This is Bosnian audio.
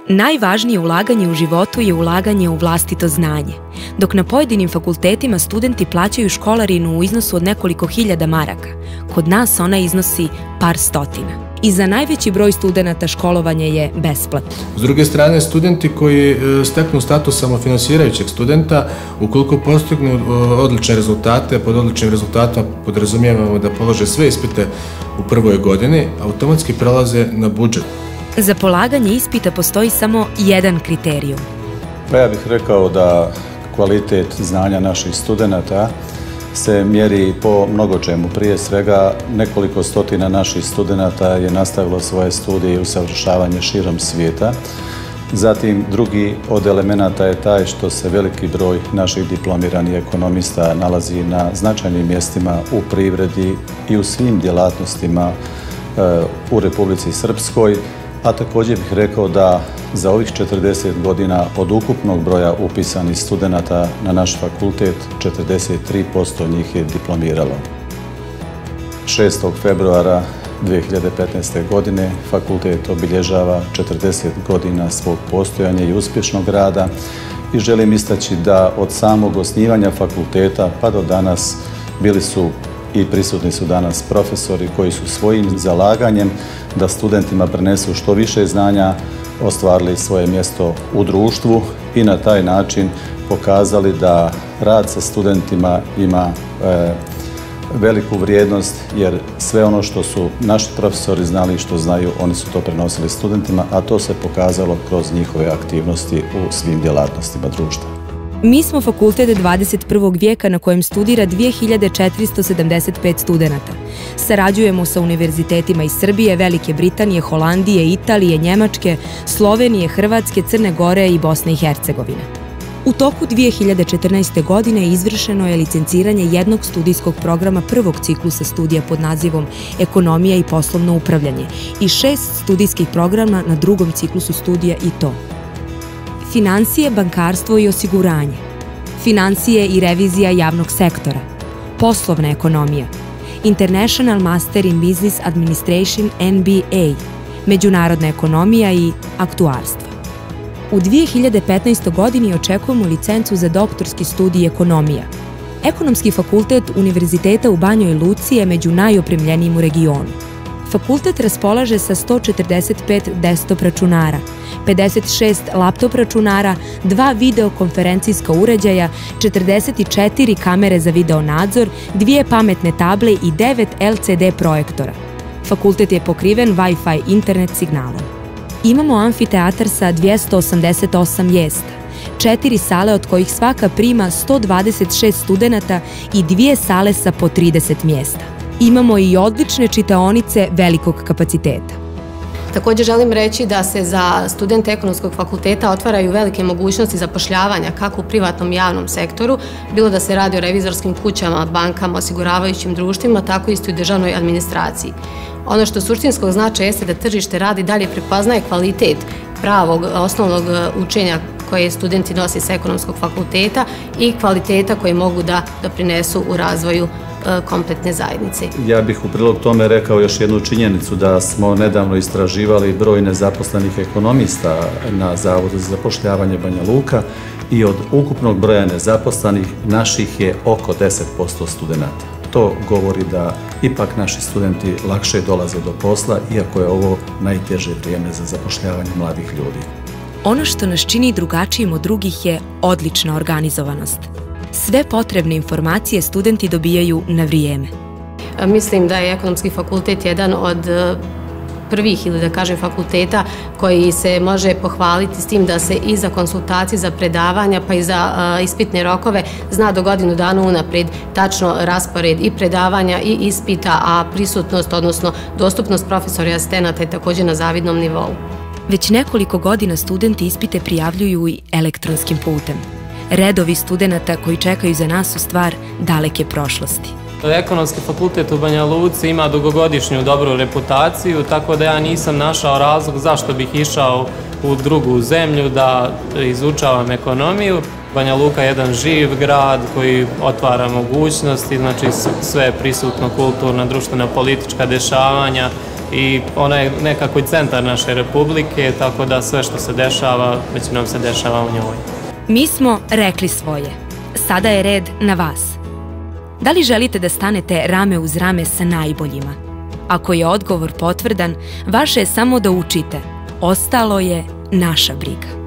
Najvažnije ulaganje u životu je ulaganje u vlastito znanje, dok na pojedinim fakultetima studenti plaćaju školarinu u iznosu od nekoliko hiljada maraka. Kod nas ona iznosi par stotina. I za najveći broj studenata školovanje je besplatno. S druge strane, studenti koji steknu status samofinansirajućeg studenta, ukoliko postignu odlične rezultate, pod odličnim rezultatima podrazumijevamo da polože sve ispite u prvoj godini, automatski prelaze na budžet. Za polaganje ispita postoji samo jedan kriterijum. Pa ja bih rekao da kvalitet znanja naših studenata se mjeri po mnogo čemu. Prije svega, nekoliko stotina naših studenata je nastavilo svoje studije i usavršavanje širom svijeta. Zatim, drugi od elemenata je taj što se veliki broj naših diplomiranih ekonomista nalazi na značajnim mjestima u privredi i u svim djelatnostima u Republici Srpskoj, a također bih rekao da za ovih 40 godina od ukupnog broja upisanih studenata na naš fakultet 43% njih je diplomiralo. 6. februara 2015. godine fakultet obilježava 40 godina svog postojanja i uspješnog rada i želim istaći da od samog osnivanja fakulteta pa do danas bili su i prisutni su danas profesori koji su svojim zalaganjem da studentima prenesu što više znanja ostvarili svoje mjesto u društvu i na taj način pokazali da rad sa studentima ima veliku vrijednost, jer sve ono što su naši profesori znali i što znaju, oni su to prenosili studentima, a to se pokazalo kroz njihove aktivnosti u svim djelatnostima društva. Mi smo fakultet 21. vijeka na kojem studira 2475 studenata. Sarađujemo sa univerzitetima iz Srbije, Velike Britanije, Holandije, Italije, Njemačke, Slovenije, Hrvatske, Crne Gore i Bosne i Hercegovine. U toku 2014. godine izvršeno je licenciranje jednog studijskog programa prvog ciklusa studija pod nazivom Ekonomija i poslovno upravljanje i 6 studijskih programa na drugom ciklusu studija i to: Financije, bankarstvo i osiguranje, financije i revizija javnog sektora, poslovna ekonomija, International Master in Business Administration MBA, međunarodna ekonomija i aktuarstvo. U 2015. godini očekujemo licencu za doktorski studij ekonomija. Ekonomski fakultet Univerziteta u Banjoj Luci je među najopremljenijim u regionu. Fakultet raspolaže sa 145 desktop računara, 56 laptop računara, 2 videokonferencijska uređaja, 44 kamere za videonadzor, 2 pametne table i 9 LCD projektora. Fakultet je pokriven Wi-Fi internet signalom. Imamo amfiteatar sa 288 mjesta, 4 sale od kojih svaka prima 126 studenata i 2 sale sa po 30 mjesta. Imamo i odlične čitaonice velikog kapaciteta. Također želim reći da se za studente ekonomskog fakulteta otvaraju velike mogućnosti zapošljavanja kako u privatnom i javnom sektoru, bilo da se radi o revizorskim kućama, bankama, osiguravajućim društvima, tako isto i u državnoj administraciji. Ono što suštinskog značaja jeste da tržište rada i dalje prepoznaje kvalitet pravog osnovnog učenja koje studenti nose sa ekonomskog fakulteta i kvaliteta koje mogu da doprinesu u razvoju kompletne zajednice. Ja bih u prilog tome rekao još jednu činjenicu da smo nedavno istraživali broj nezaposlenih ekonomista na Zavodu za zapošljavanje Banja Luka i od ukupnog broja nezaposlenih naših je oko 10% studenata. To govori da ipak naši studenti lakše dolaze do posla, iako je ovo najteže vrijeme za zapošljavanje mladih ljudi. Ono što nas čini drugačijim od drugih je odlična organizovanost. Sve potrebne informacije studenti dobijaju na vrijeme. Mislim da je ekonomski fakultet jedan od prvih, ili da kažem, fakulteta koji se može pohvaliti s tim da se i za konsultacije, za predavanja pa i za ispitne rokove zna do godinu dana unaprijed tačno raspored i predavanja i ispita, a prisutnost, odnosno dostupnost profesora i asistenata je također na zavidnom nivou. Već nekoliko godina studenti ispite prijavljuju i elektronskim putem. Redovi studenata koji čekaju za nas su stvar daleke prošlosti. Ekonomski fakultet u Banja Luci ima dugogodišnju dobru reputaciju, tako da ja nisam našao razlog zašto bih išao u drugu zemlju da izučavam ekonomiju. Banja Luka je jedan živ grad koji otvara mogućnosti, znači sve prisutno kulturna, društvena, politička dešavanja i ona je nekako i centar naše republike, tako da sve što se dešava, većinom se dešava u njoj. Mi smo rekli svoje. Sada je red na vas. Da li želite da stanete rame uz rame sa najboljima? Ako je odgovor potvrdan, vaše je samo da učite. Ostalo je naša briga.